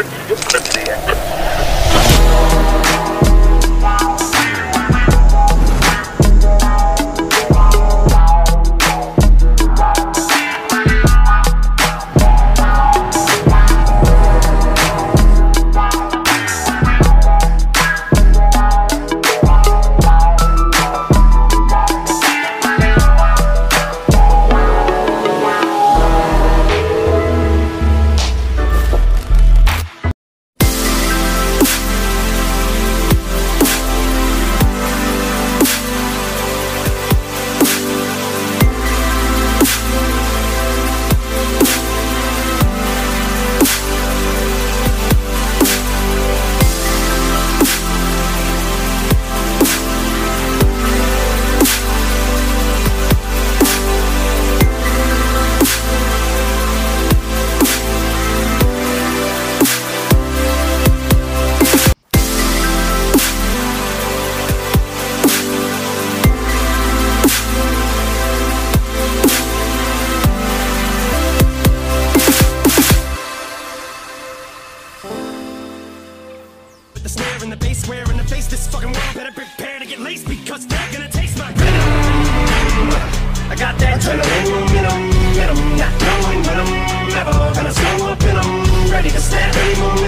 The snare and the bass, square in the face. This fucking world better prepare to get laced, because they're gonna taste my venom. I got that adrenaline in 'em, not knowing when I'm ever gonna slow up in 'em. Ready to snap any moment.